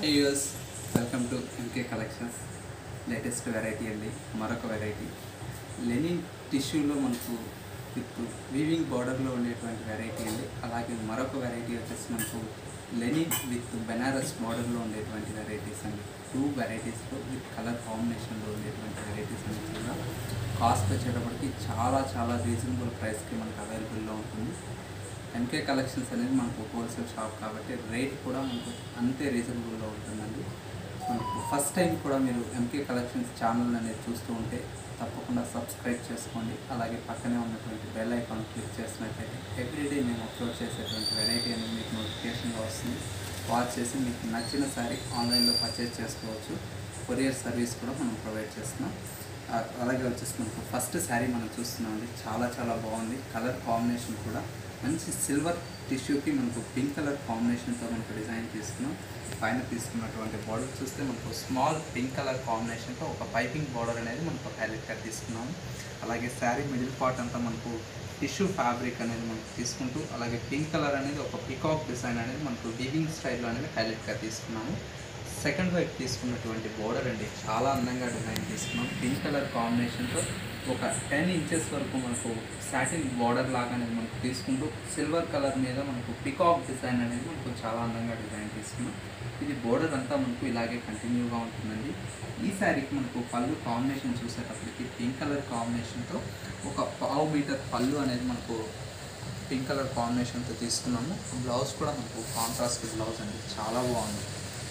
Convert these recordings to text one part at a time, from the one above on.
Hey viewers, welcome to MK Collections. Latest variety అండి. మరొక variety Lenin టిష్యూలో మనకు విత్ వీవింగ్ బార్డర్లో ఉండేటువంటి వెరైటీ అండి. అలాగే మరొక వెరైటీ వచ్చేసి మనకు లెనిన్ విత్ బెనారస్ బార్డర్లో ఉండేటువంటి వెరైటీస్ అండి. టూ వెరైటీస్లో విత్ కలర్ కాంబినేషన్లో ఉండేటువంటి వెరైటీస్ అండి. కూడా కాస్ట్ వచ్చేటప్పటికి చాలా రీజనబుల్ ప్రైస్కి మనకు అవైలబుల్లో ఉంటుంది. ఎంకే కలెక్షన్స్ అనేది మనకు హోల్సేల్ షాప్ కాబట్టి రేట్ కూడా మనకు అంతే రీజనబుల్లో ఉంటుందండి. మనకు ఫస్ట్ టైం కూడా మీరు ఎంకే కలెక్షన్స్ ఛానల్ అనేది చూస్తూ ఉంటే తప్పకుండా సబ్స్క్రైబ్ చేసుకోండి. అలాగే పక్కనే ఉన్నటువంటి బెల్ ఐకాన్ క్లిక్ చేసినట్లయితే ఎవ్రీడే మేము అప్లోడ్ చేసేటువంటి వెరైటీ అనేది మీకు నోటిఫికేషన్గా వస్తుంది. వాచ్ చేసి మీకు నచ్చిన సారీ ఆన్లైన్లో పర్చేస్ చేసుకోవచ్చు. కొరియర్ సర్వీస్ కూడా మనం ప్రొవైడ్ చేస్తున్నాం. అలాగే వచ్చేసి మనకు ఫస్ట్ శారీ మనం చూస్తున్నామండి. చాలా బాగుంది. కలర్ కాంబినేషన్ కూడా మంచి సిల్వర్ టిష్యూకి మనకు పింక్ కలర్ కాంబినేషన్తో మనకు డిజైన్ తీసుకున్నాం. పైన తీసుకున్నటువంటి బార్డర్ చూస్తే మనకు స్మాల్ పింక్ కలర్ కాంబినేషన్తో ఒక పైపింగ్ బార్డర్ అనేది మనకు హైలైట్గా తీసుకున్నాము. అలాగే శారీ మిడిల్ పార్ట్ అంతా మనకు టిష్యూ ఫ్యాబ్రిక్ అనేది మనకు తీసుకుంటూ అలాగే పింక్ కలర్ అనేది ఒక పికాక్ డిజైన్ అనేది మనకు వీవింగ్ స్టైల్లో అనేది హైలైట్గా తీసుకున్నాము. సెకండ్ వైపు తీసుకున్నటువంటి బోర్డర్ అండి, చాలా అందంగా డిజైన్ తీసుకున్నాం. పింక్ కలర్ కాంబినేషన్తో ఒక 10 ఇంచెస్ వరకు మనకు సాటిన్ బార్డర్ లాగా అనేది మనకు తీసుకుంటూ సిల్వర్ కలర్ మీద మనకు పికాక్ డిజైన్ అనేది మనకు చాలా అందంగా డిజైన్ తీసుకున్నాం. ఇది బోర్డర్ అంతా మనకు ఇలాగే కంటిన్యూగా ఉంటుందండి. ఈ శారీకి మనకు పళ్ళు కాంబినేషన్ చూసేటప్పటికి పింక్ కలర్ కాంబినేషన్తో ఒక 1/2 మీటర్ పళ్ళు అనేది మనకు పింక్ కలర్ కాంబినేషన్తో తీసుకున్నాము. బ్లౌజ్ కూడా మనకు కాంట్రాస్ట్ బ్లౌజ్ అండి, చాలా బాగుంది.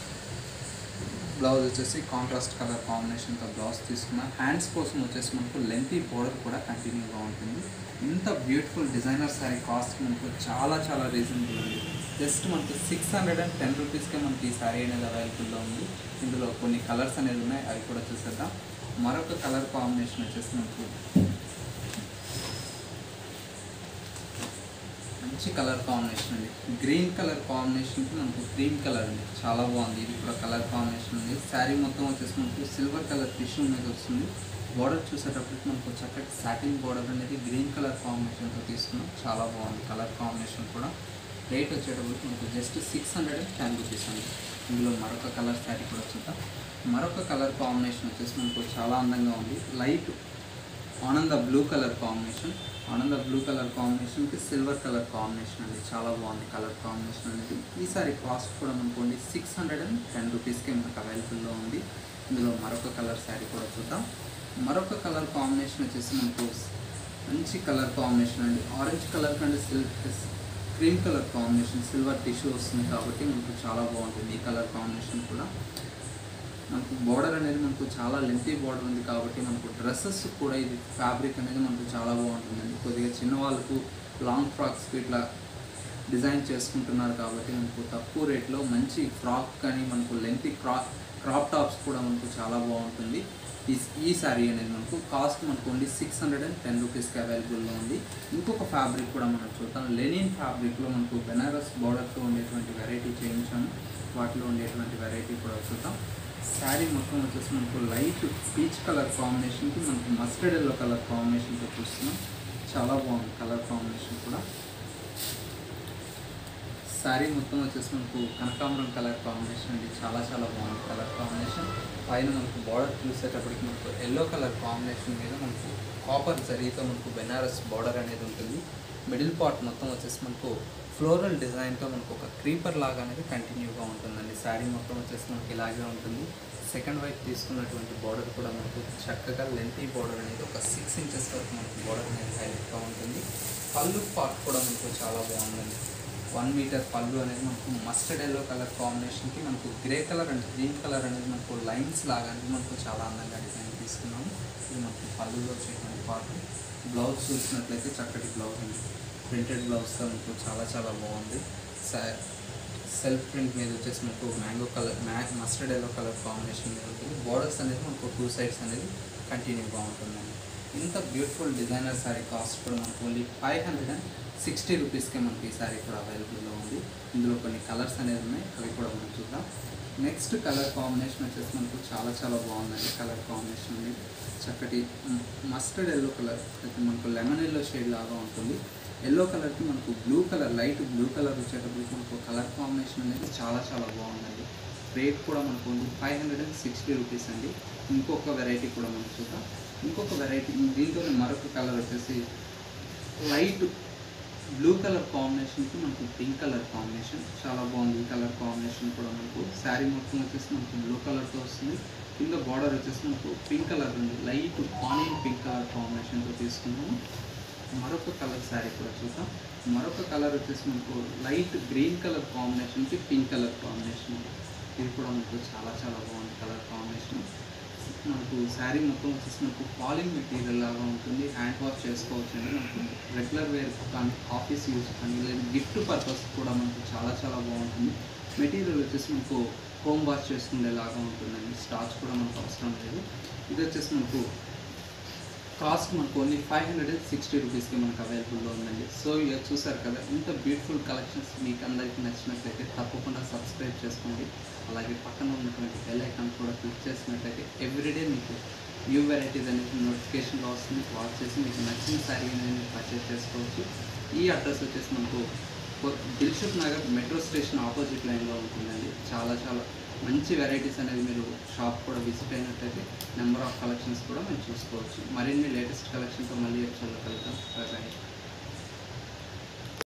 బ్లౌజ్ వచ్చేసి కాంట్రాస్ట్ కలర్ కాంబినేషన్తో బ్లౌజ్ తీసుకున్నాం. హ్యాండ్స్ కోసం వచ్చేసి మనకు లెంతీ బోర్డర్ కూడా కంటిన్యూగా ఉంటుంది. ఇంత బ్యూటిఫుల్ డిజైనర్ శారీ కాస్ట్ మనకు చాలా రీజనబుల్ అండి. జస్ట్ మనకు 610 రూపీస్కే మనకి ఈ శారీ అనేది అవైలబుల్లో ఉంది. ఇందులో కొన్ని కలర్స్ అనేది ఉన్నాయి, అవి కూడా చూసేద్దాం. మరొక కలర్ కాంబినేషన్ వచ్చేసి మనకు మంచి కలర్ కాంబినేషన్ అండి. గ్రీన్ కలర్ కాంబినేషన్కి మనకు క్రీమ్ కలర్ అండి, చాలా బాగుంది. ఇది కూడా కలర్ కాంబినేషన్ ఉంది. శారీ మొత్తం వచ్చేసి మనకు సిల్వర్ కలర్ టిష్యూ మీద వస్తుంది. బార్డర్ చూసేటప్పటికి మనకు చక్కటి సాటిన్ బార్డర్ అనేది గ్రీన్ కలర్ కాంబినేషన్తో తీసుకున్నాం. చాలా బాగుంది కలర్ కాంబినేషన్ కూడా. రేట్ వచ్చేటప్పటికి మనకు జస్ట్ 610 రూపీస్ అండి. ఇందులో మరొక కలర్ శారీ కూడా చూద్దాం. మరొక కలర్ కాంబినేషన్ వచ్చేసి మనకు చాలా అందంగా ఉంది. లైట్ ఆనంద బ్లూ కలర్ కాంబినేషన్. ఆనంద బ్లూ కలర్ కాంబినేషన్కి సిల్వర్ కలర్ కాంబినేషన్ అండి, చాలా బాగుంది కలర్ కాంబినేషన్ అనేది. ఈసారి కాస్ట్ కూడా మనకోండి 610 రూపీస్కి మనకు అవైలబుల్లో ఉంది. ఇందులో మరొక కలర్ శారీ కూడా చూద్దాం. మరొక కలర్ కాంబినేషన్ వచ్చేసి మనకు మంచి కలర్ కాంబినేషన్ అండి. ఆరెంజ్ కలర్ కంటే cream colour combination, silver tissue వస్తుంది కాబట్టి మనకు చాలా బాగుంటుంది ఈ కలర్ కాంబినేషన్ కూడా. మనకు బార్డర్ అనేది మనకు చాలా లెంతీ బార్డర్ ఉంది కాబట్టి మనకు డ్రెస్సెస్ కూడా ఇది ఫ్యాబ్రిక్ అనేది మనకు చాలా బాగుంటుందండి. కొద్దిగా చిన్న వాళ్ళకు లాంగ్ ఫ్రాక్స్కి ఇట్లా డిజైన్ చేసుకుంటున్నారు కాబట్టి మనకు తక్కువ రేట్లో మంచి ఫ్రాక్ కానీ మనకు లెంతీ క్రాప్ టాప్స్ కూడా మనకు చాలా బాగుంటుంది. ఈ శారీ అనేది మనకు కాస్ట్ మనకు ఓన్లీ 610 రూపీస్కి అవైలబుల్లో ఉంది. ఇంకొక ఫ్యాబ్రిక్ కూడా మనం చూద్దాం. లెనిన్ ఫ్యాబ్రిక్లో మనకు బెనారస్ బార్డర్తో ఉండేటువంటి వెరైటీ చేయించాము. వాటిలో ఉండేటువంటి వెరైటీ కూడా చూద్దాం. శారీ మొత్తం వచ్చేసి మనకు లైట్ పీచ్ కలర్ కాంబినేషన్కి మనకు మస్టర్డ్ ఎల్లో కలర్ కాంబినేషన్తో చూస్తున్నాం. చాలా బాగుంది కలర్ కాంబినేషన్ కూడా. శారీ మొత్తం వచ్చేసి మనకు కనకాంబరం కలర్ కాంబినేషన్ అండి, చాలా బాగుంది కలర్ కాంబినేషన్. పైన మనకు బార్డర్ చూసేటప్పటికి మనకు ఎల్లో కలర్ కాంబినేషన్ మీద మనకు కాపర్ జరీతో మనకు బెనారస్ బార్డర్ అనేది ఉంటుంది. మిడిల్ పార్ట్ మొత్తం వచ్చేసి మనకు ఫ్లోరల్ డిజైన్తో మనకు ఒక క్రీపర్ లాగా అనేది కంటిన్యూగా ఉంటుందండి. శారీ మొత్తం వచ్చేసి మనకి ఇలాగే ఉంటుంది. సెకండ్ వైపు తీసుకున్నటువంటి బార్డర్ కూడా మనకు చక్కగా లెంతీ బార్డర్ అనేది ఒక 6 ఇంచెస్ వరకు మనకు బార్డర్ అనేది హైలైట్గా ఉంటుంది. పళ్ళు పార్ట్ కూడా మనకు చాలా బాగుందండి. 1 మీటర్ పళ్ళు అనేది మనకు మస్టర్డ్ ఎల్లో కలర్ కాంబినేషన్కి మనకు grey colour and green colour అనేది మనకు లైన్స్ లాగా అనేది మనకు చాలా అందంగా డిజైన్ తీసుకున్నాము. ఇది మనకు పళ్ళులో వచ్చేటువంటి పార్ట్. బ్లౌజ్ చూసినట్లయితే చక్కటి బ్లౌజ్ అండి, ప్రింటెడ్ బ్లౌజ్తో మనకు చాలా బాగుంది. సెల్ఫ్ ప్రింట్ మీద వచ్చేసి మనకు mango colour mustard yellow colour combination మీద ఉంటుంది. బార్డర్స్ అనేది మనకు 2 సైడ్స్ అనేది కంటిన్యూగా ఉంటుందండి. ఇంత బ్యూటిఫుల్ డిజైనర్ శారీ కాస్ట్ కూడా మనకు ఓన్లీ 560 రూపీస్కే మనకి ఈ శారీ కూడా అవైలబుల్లో ఉంది. ఇందులో కొన్ని కలర్స్ అనేది ఉన్నాయి, అవి కూడా మనం చూద్దాం. నెక్స్ట్ కలర్ కాంబినేషన్ వచ్చేసి మనకు చాలా బాగుందండి. కలర్ కాంబినేషన్ అనేది చక్కటి మస్టర్డ్ ఎల్లో కలర్ అయితే మనకు లెమన్ ఎల్లో షేడ్ లాగా ఉంటుంది. ఎల్లో కలర్కి మనకు blue colour light blue colour వచ్చేటప్పటికి మనకు కలర్ కాంబినేషన్ అనేది చాలా బాగుందండి. రేట్ కూడా మనకు 560 రూపీస్ అండి. ఇంకొక వెరైటీ కూడా మనం చూద్దాం. ఇంకొక వెరైటీ దీంట్లో మరొక కలర్ వచ్చేసి లైట్ బ్లూ కలర్ కాంబినేషన్కి మనకు పింక్ కలర్ కాంబినేషన్ చాలా బాగుంది. ఈ కలర్ కాంబినేషన్ కూడా మనకు శారీ మొత్తం వచ్చేసి మనకు బ్లూ కలర్తో వస్తుంది. కింద బార్డర్ వచ్చేసి మనకు పింక్ కలర్ ఉంది. లైట్ ఆనియన్ పింక్ కలర్ కాంబినేషన్తో తీసుకున్నాము. మరొక కలర్ శారీ కూడా చూద్దాం. మరొక కలర్ వచ్చేసి మనకు లైట్ గ్రీన్ కలర్ కాంబినేషన్కి పింక్ కలర్ కాంబినేషన్. ఇది కూడా మనకు చాలా చాలా బాగుంది కలర్ కాంబినేషన్. మనకు శారీ మొత్తం వచ్చేసి మనకు ఫాలింగ్ మెటీరియల్ లాగా ఉంటుంది. హ్యాండ్ వాష్ చేసుకోవచ్చు అండి. మనకు రెగ్యులర్ వేర్ కానీ ఆఫీస్ యూస్ కానీ లేదా గిఫ్ట్ పర్పస్ కూడా మనకు చాలా చాలా బాగుంటుంది. మెటీరియల్ వచ్చేసి మనకు హోమ్ వాష్ చేసుకునేలాగా ఉంటుందండి. స్టార్చ్ కూడా మనకు అవసరం లేదు. ఇది వచ్చేసి మనకు కాస్ట్ మనకు ఓన్లీ 560 రూపీస్కి మనకు అవైలబుల్లో ఉందండి. సో ఇక చూసారు కదా, ఇంత బ్యూటిఫుల్ కలెక్షన్స్ మీకు అందరికీ నచ్చినట్లయితే తప్పకుండా సబ్స్క్రైబ్ చేసుకోండి. అలాగే పక్కన ఉన్నటువంటి బెల్ ఐకాన్ కూడా క్లిక్ చేసినట్లయితే ఎవ్రీడే మీకు న్యూ వెరైటీస్ అనేది నోటిఫికేషన్లో వస్తుంది. వాచ్ చేసి మీకు నచ్చిన శారీ అనేది మీరు పర్చేస్ చేసుకోవచ్చు. ఈ అడ్రస్ వచ్చేసి మనకు Dilsukhnagar metro station opposite లైన్లో ఉంటుందండి. చాలా చాలా మంచి వెరైటీస్ అనేది మీరు షాప్ కూడా విజిట్ అయినట్లయితే నెంబర్ ఆఫ్ కలెక్షన్స్ కూడా మేము చూసుకోవచ్చు. మరిన్ని లేటెస్ట్ కలెక్షన్తో మళ్ళీ ఎపిసోడ్లో కలుద్దాం. బాయ్.